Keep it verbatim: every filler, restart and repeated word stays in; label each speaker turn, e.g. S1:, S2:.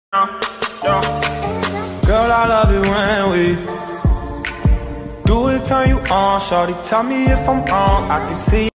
S1: Girl, I love it when we do it, turn you on. Shorty, tell me if I'm wrong, I can see